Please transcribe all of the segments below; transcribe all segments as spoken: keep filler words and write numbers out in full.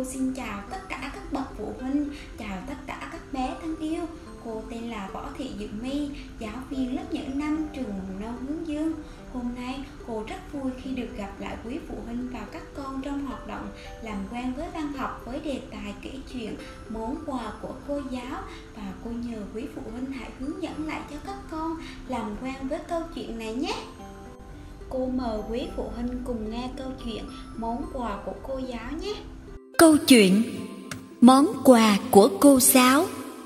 Cô xin chào tất cả các bậc phụ huynh, chào tất cả các bé thân yêu. Cô tên là Võ Thị Diệu My, giáo viên lớp những năm trường mầm non Hướng Dương. Hôm nay cô rất vui khi được gặp lại quý phụ huynh và các con trong hoạt động làm quen với văn học với đề tài kể chuyện món quà của cô giáo, và cô nhờ quý phụ huynh hãy hướng dẫn lại cho các con làm quen với câu chuyện này nhé. Cô mời quý phụ huynh cùng nghe câu chuyện món quà của cô giáo nhé. Câu chuyện món quà của cô giáo.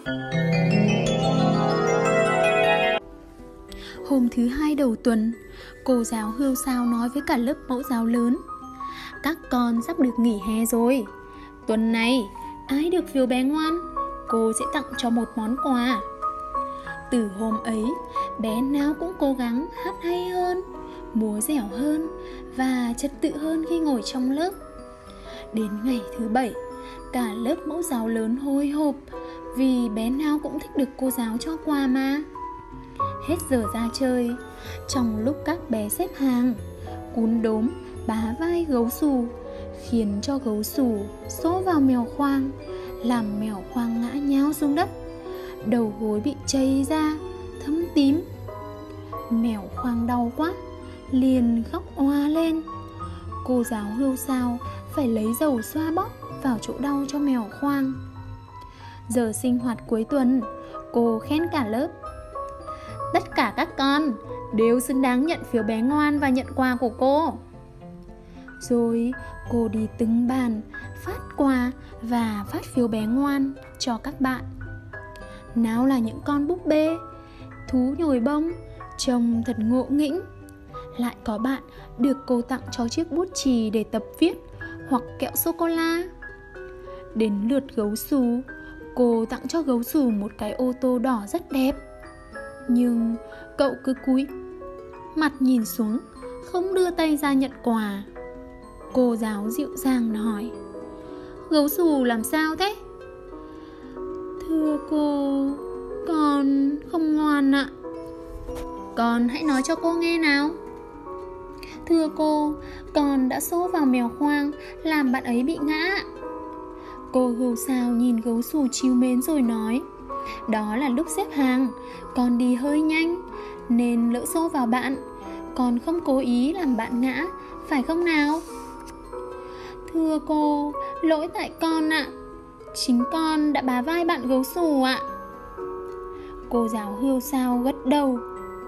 Hôm thứ hai đầu tuần, cô giáo Hưu Sao nói với cả lớp mẫu giáo lớn: các con sắp được nghỉ hè rồi. Tuần này, ai được phiếu bé ngoan, cô sẽ tặng cho một món quà. Từ hôm ấy, bé nào cũng cố gắng hát hay hơn, múa dẻo hơn và trật tự hơn khi ngồi trong lớp. Đến ngày thứ bảy, cả lớp mẫu giáo lớn hồi hộp vì bé nào cũng thích được cô giáo cho quà mà. Hết giờ ra chơi, trong lúc các bé xếp hàng, Cún Đốm bá vai Gấu Xù, khiến cho Gấu Xù xô vào Mèo Khoang, làm Mèo Khoang ngã nhào xuống đất, đầu gối bị chảy ra, thâm tím. Mèo Khoang đau quá, liền khóc oa lên. Cô giáo Hưu Sao phải lấy dầu xoa bóp vào chỗ đau cho Mèo Khoang. Giờ sinh hoạt cuối tuần, cô khen cả lớp: tất cả các con đều xứng đáng nhận phiếu bé ngoan và nhận quà của cô. Rồi cô đi từng bàn phát quà và phát phiếu bé ngoan cho các bạn. Nào là những con búp bê, thú nhồi bông trông thật ngộ nghĩnh. Lại có bạn được cô tặng cho chiếc bút chì để tập viết hoặc kẹo sô-cô-la. Đến lượt Gấu Xù, cô tặng cho Gấu Xù một cái ô tô đỏ rất đẹp. Nhưng cậu cứ cúi mặt nhìn xuống, không đưa tay ra nhận quà. Cô giáo dịu dàng hỏi: Gấu Xù làm sao thế? Thưa cô, con không ngoan ạ. Con hãy nói cho cô nghe nào. Thưa cô, con đã xô vào Mèo Khoang, làm bạn ấy bị ngã. Cô Hưu Sao nhìn Gấu Xù trìu mến rồi nói: đó là lúc xếp hàng, con đi hơi nhanh nên lỡ xô vào bạn. Con không cố ý làm bạn ngã, phải không nào? Thưa cô, lỗi tại con ạ. Chính con đã bá vai bạn Gấu Xù ạ. Cô giáo Hưu Sao gật đầu.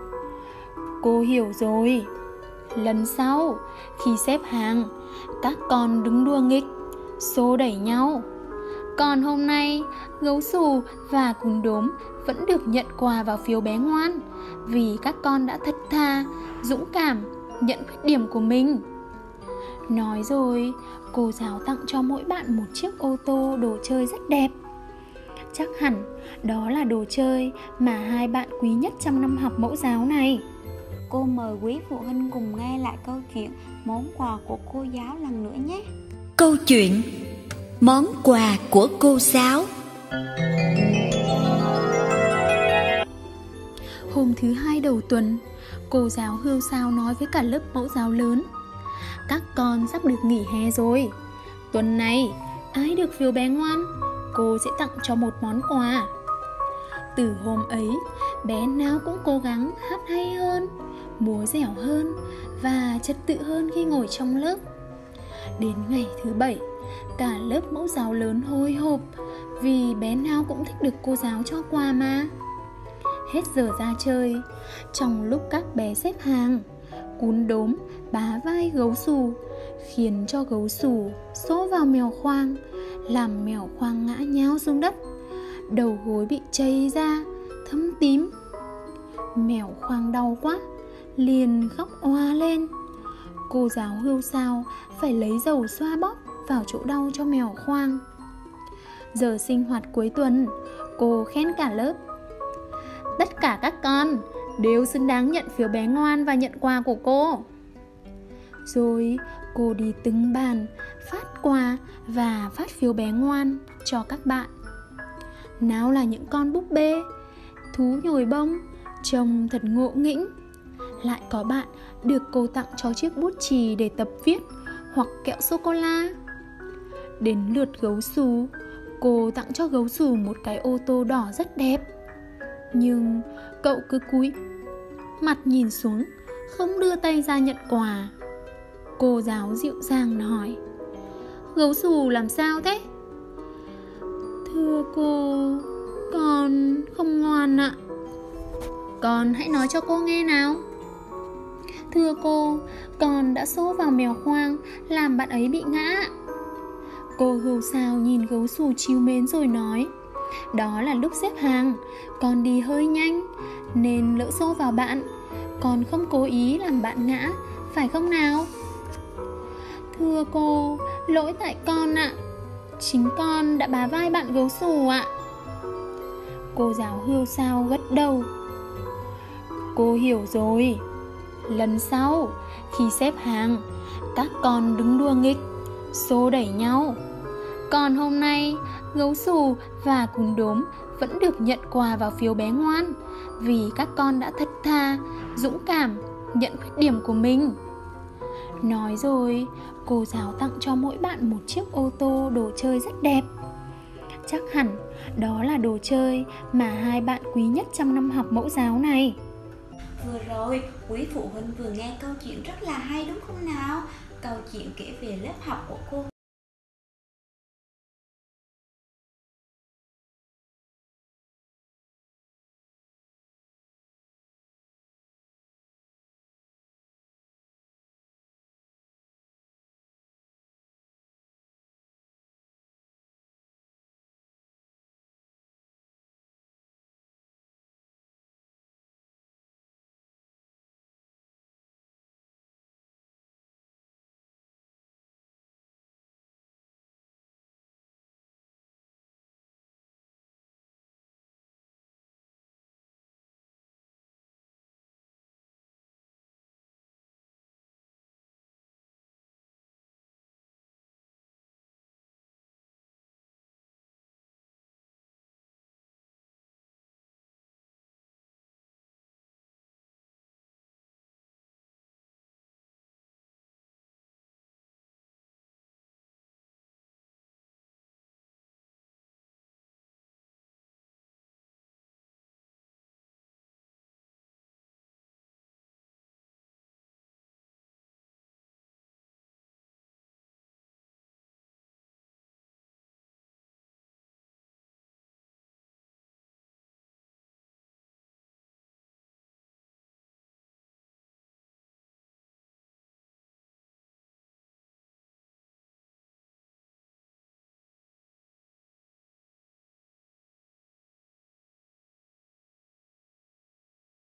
Cô hiểu rồi. Lần sau, khi xếp hàng, các con đứng đua nghịch, xô đẩy nhau. Còn hôm nay, Gấu Xù và Cún Đốm vẫn được nhận quà vào phiếu bé ngoan, vì các con đã thật thà, dũng cảm nhận khuyết điểm của mình. Nói rồi, cô giáo tặng cho mỗi bạn một chiếc ô tô đồ chơi rất đẹp. Chắc hẳn đó là đồ chơi mà hai bạn quý nhất trong năm học mẫu giáo này. Cô mời quý phụ huynh cùng nghe lại câu chuyện món quà của cô giáo lần nữa nhé. Câu chuyện món quà của cô giáo. Hôm thứ hai đầu tuần, cô giáo Hưu Sao nói với cả lớp mẫu giáo lớn: các con sắp được nghỉ hè rồi. Tuần này, ai được phiếu bé ngoan, cô sẽ tặng cho một món quà. Từ hôm ấy, bé nào cũng cố gắng hát hay hơn, múa dẻo hơn và trật tự hơn khi ngồi trong lớp. Đến ngày thứ bảy, cả lớp mẫu giáo lớn hồi hộp vì bé nào cũng thích được cô giáo cho quà mà. Hết giờ ra chơi, trong lúc các bé xếp hàng, Cún Đốm bá vai Gấu Xù, khiến cho Gấu Xù xô vào Mèo Khoang, làm Mèo Khoang ngã nhào xuống đất, đầu gối bị chảy ra, thâm tím. Mèo Khoang đau quá, liền khóc oa lên. Cô giáo Hưu Sao phải lấy dầu xoa bóp vào chỗ đau cho Mèo Khoang. Giờ sinh hoạt cuối tuần, cô khen cả lớp: tất cả các con đều xứng đáng nhận phiếu bé ngoan và nhận quà của cô. Rồi cô đi từng bàn phát quà và phát phiếu bé ngoan cho các bạn. Nào là những con búp bê, thú nhồi bông trông thật ngộ nghĩnh. Lại có bạn được cô tặng cho chiếc bút chì để tập viết hoặc kẹo sô-cô-la. Đến lượt gấu xù, cô tặng cho gấu xù một cái ô tô đỏ rất đẹp. Nhưng cậu cứ cúi mặt nhìn xuống, không đưa tay ra nhận quà. Cô giáo dịu dàng hỏi: "Gấu xù làm sao thế?" "Thưa cô, con không ngoan ạ." "Con hãy nói cho cô nghe nào." "Thưa cô, con đã xô vào mèo khoang, làm bạn ấy bị ngã." Cô hươu sao nhìn gấu xù trìu mến rồi nói: "Đó là lúc xếp hàng, con đi hơi nhanh nên lỡ xô vào bạn. Con không cố ý làm bạn ngã, phải không nào?" "Thưa cô, lỗi tại con ạ. Chính con đã bá vai bạn gấu xù ạ." Cô giáo hươu sao gật đầu: "Cô hiểu rồi. Lần sau khi xếp hàng, các con đứng đua nghịch, xô đẩy nhau. Còn hôm nay, gấu xù và cún đốm vẫn được nhận quà vào phiếu bé ngoan, vì các con đã thật thà, dũng cảm nhận khuyết điểm của mình." Nói rồi, cô giáo tặng cho mỗi bạn một chiếc ô tô đồ chơi rất đẹp. Chắc hẳn đó là đồ chơi mà hai bạn quý nhất trong năm học mẫu giáo này. Vừa rồi, quý phụ huynh vừa nghe câu chuyện rất là hay đúng không nào? Câu chuyện kể về lớp học của cô